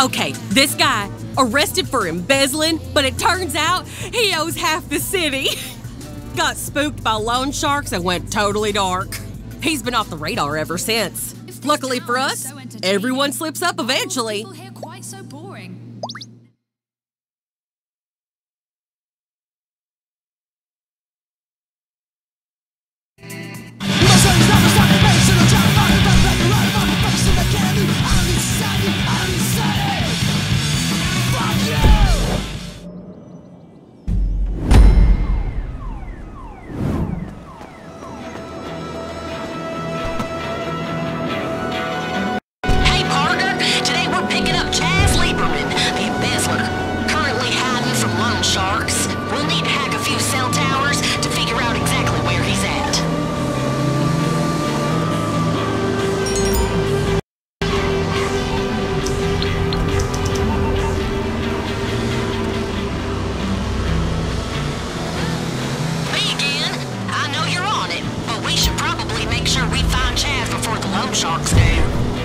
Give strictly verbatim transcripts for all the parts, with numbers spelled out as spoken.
Okay, this guy, arrested for embezzling, but it turns out he owes half the city. Got spooked by loan sharks and went totally dark. He's been off the radar ever since. Luckily for us, everyone slips up eventually. Sharks do.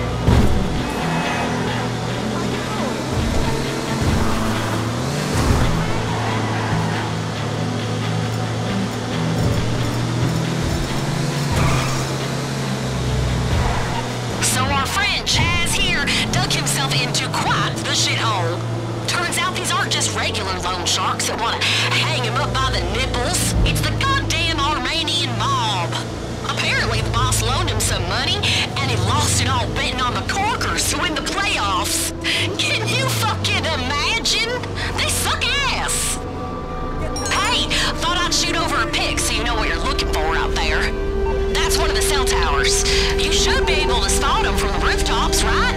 So our friend Chaz here dug himself into quite the shithole. Turns out these aren't just regular loan sharks that want to hang him up by the nipples. It's the goddamn Armenian mob. Apparently the boss loaned him some money and he lost it all betting on the Corkers to win the playoffs. Can you fucking imagine? They suck ass. Hey, thought I'd shoot over a pic so you know what you're looking for out there. That's one of the cell towers. You should be able to spot them from the rooftops, right?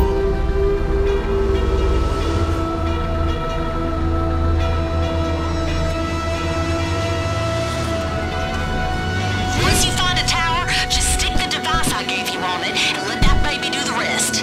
Once you find a tower, just stick the device I gave you on it and let that baby do the rest.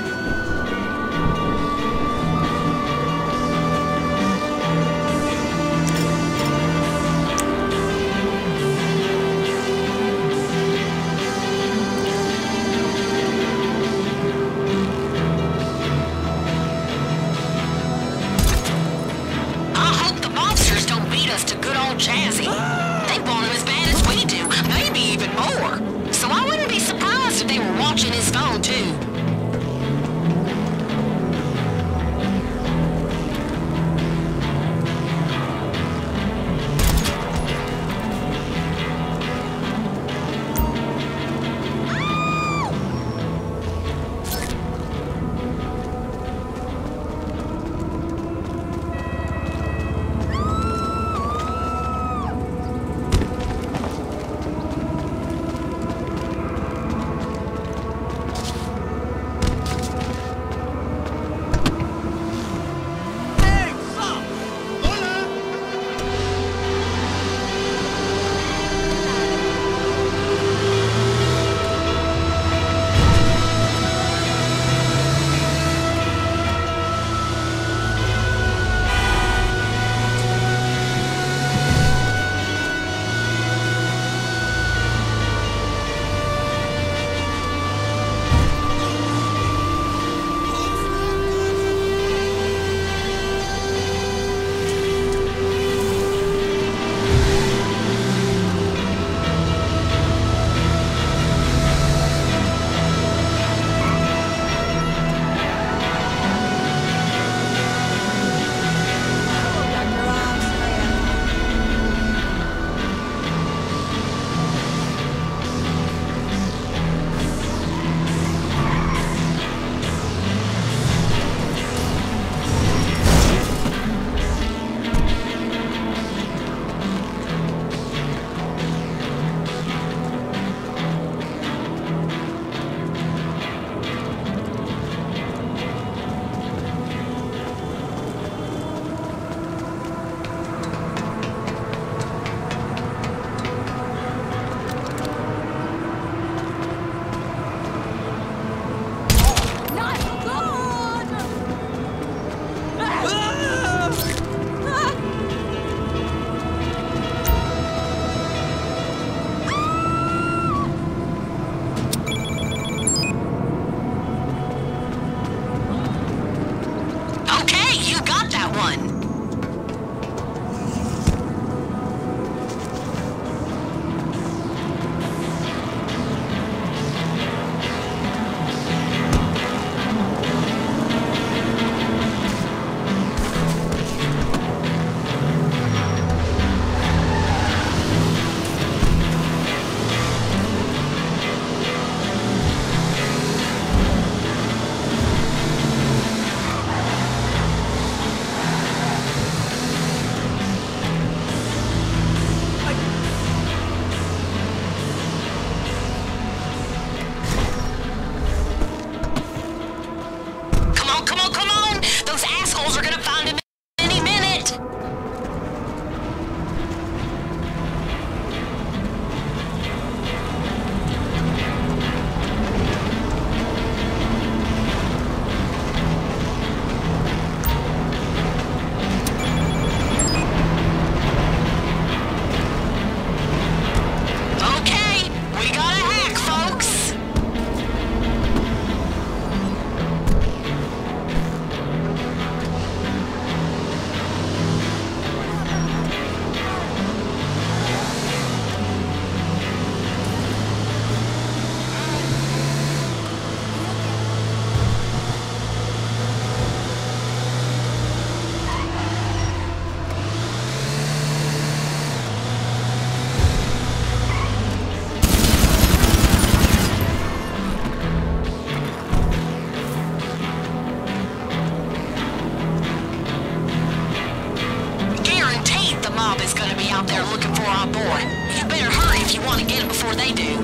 there looking for our boy. You better hurry if you want to get him before they do.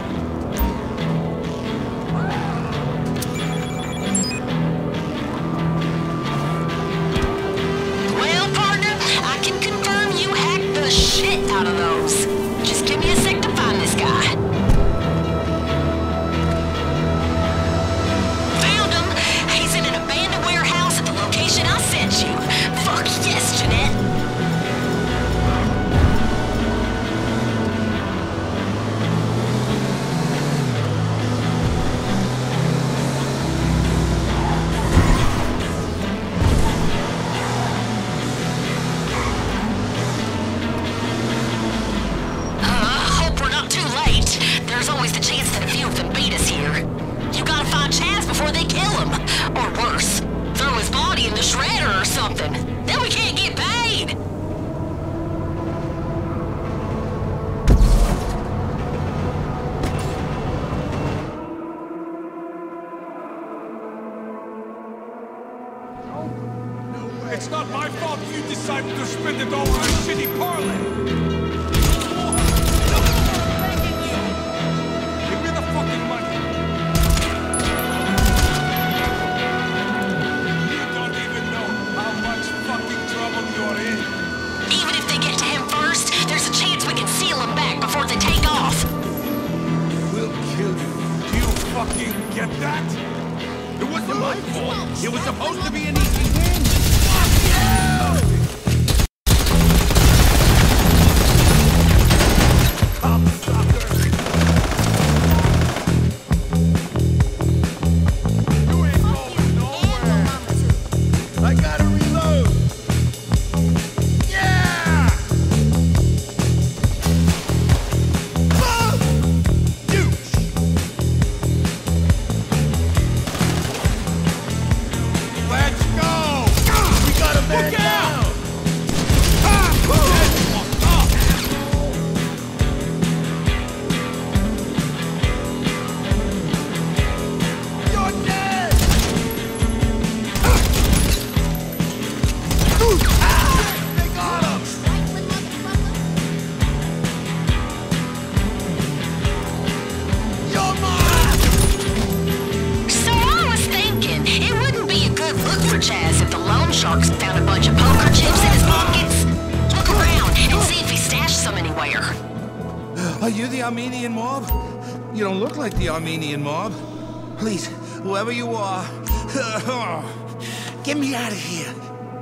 Well, partner, I can confirm you hacked the shit out of those. Just give me a sec to find this guy. Found him. He's in an abandoned warehouse at the location I sent you. Fuck yes, Jeanette. It's not my fault you decided to spend it all on a shitty parlay. Give me the fucking money. You don't even know how much fucking trouble you're in. Even if they get to him first, there's a chance we can seal him back before they take off. We'll kill you. Do you fucking get that? It wasn't my fault. It was supposed to be an easy win. Fuck you! Cocksucker! You ain't going nowhere. I gotta reload. Yeah! Ah! Douche! Let's go! We got a man down! Ah! You're dead! Ah! They got him! You're mine! So I was thinking, it wouldn't be a good look for Chaz if the loan sharks found a bunch of poker chips in his pockets. Look around and see if he stashed some anywhere. Are you the Armenian mob? You don't look like the Armenian mob. Please, whoever you are, get me out of here.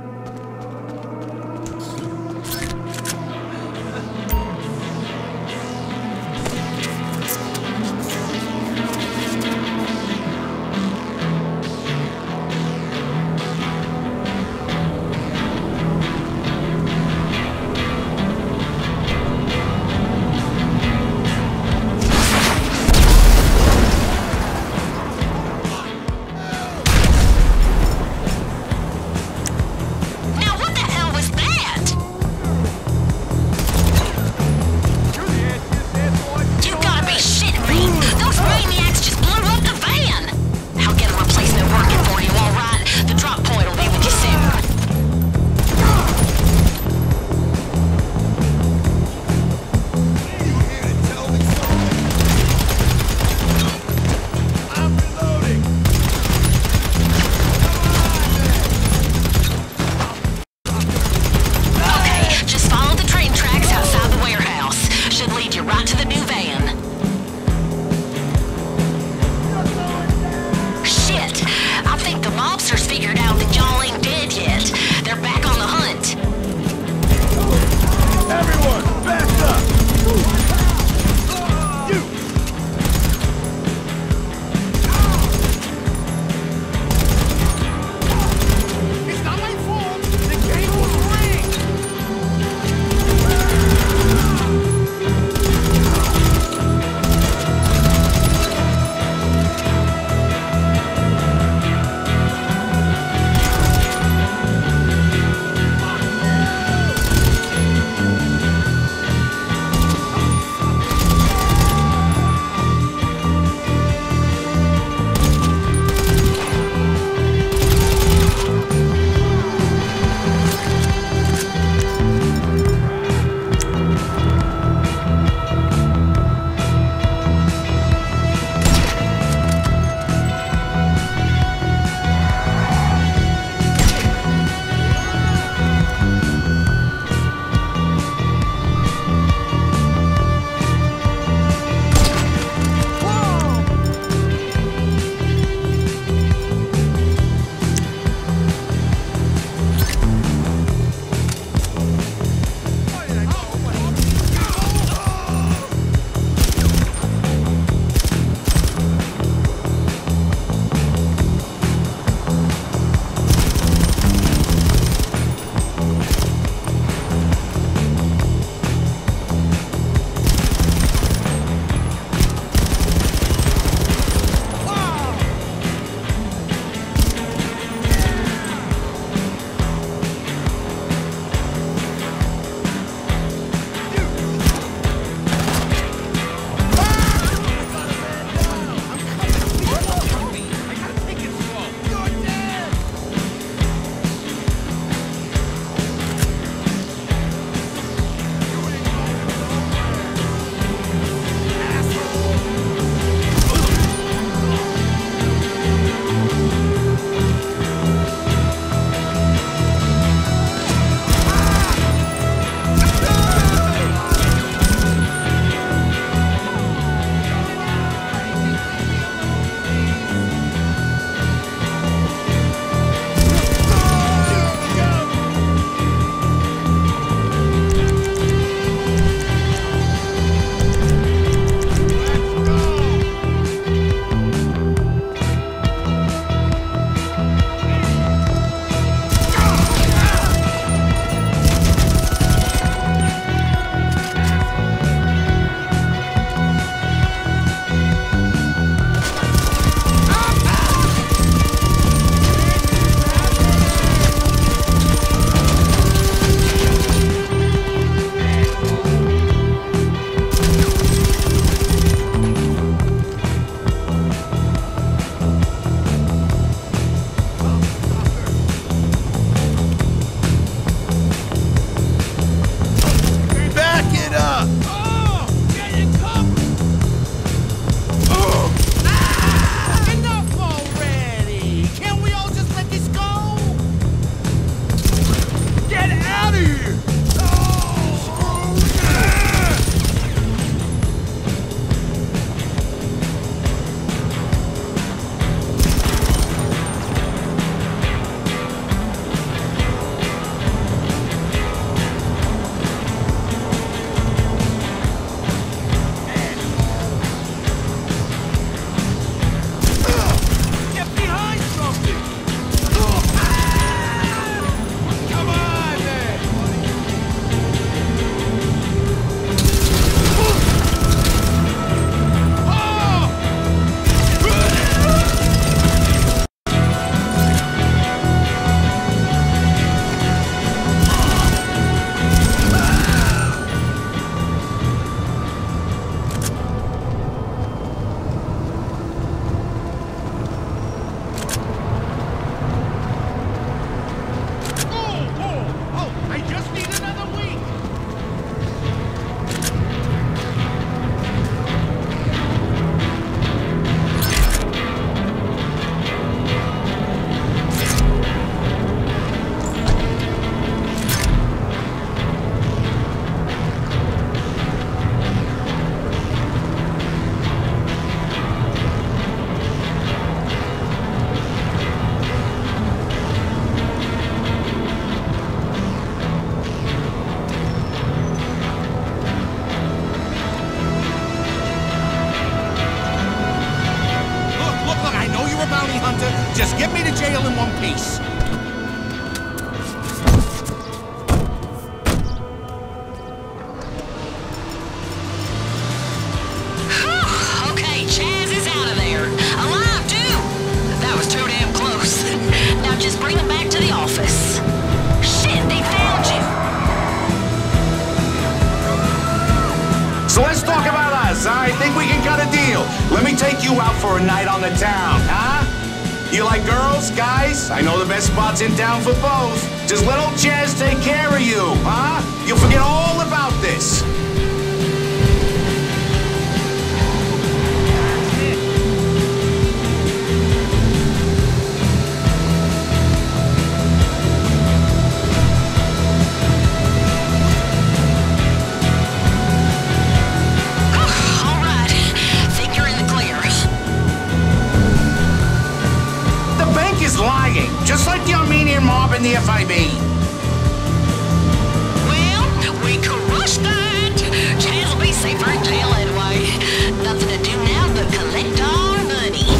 Now what the hell was that? You gotta be shitting me! Those maniacs just blew up the van! I'll get a replacement working for you, alright? The drop point will be with you soon. You here to tell me something? I'm reloading. Okay, just follow the train tracks outside the warehouse. Should lead you right to the new van. Shit! I think the mobsters figured out that y'all ain't dead yet. They're back on the hunt. Everyone, back up! You! It's not my fault! The game was rigged! Just get me to jail in one piece. Okay, Chaz is out of there. Alive, too. That was too damn close. Now just bring him back to the office. Shit, they found you. So let's talk about us. I think we can cut a deal. Let me take you out for a night on the town, huh? You like girls, guys? I know the best spots in town for both. Just let old Chaz take care of you, huh? You'll forget all about this. Lying, just like the Armenian mob and the F I B. Well, we crushed that. Chaz will be safer in jail anyway. Nothing to do now but collect our money.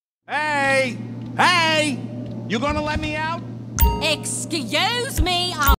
Hey! Hey! You gonna let me out? Excuse me,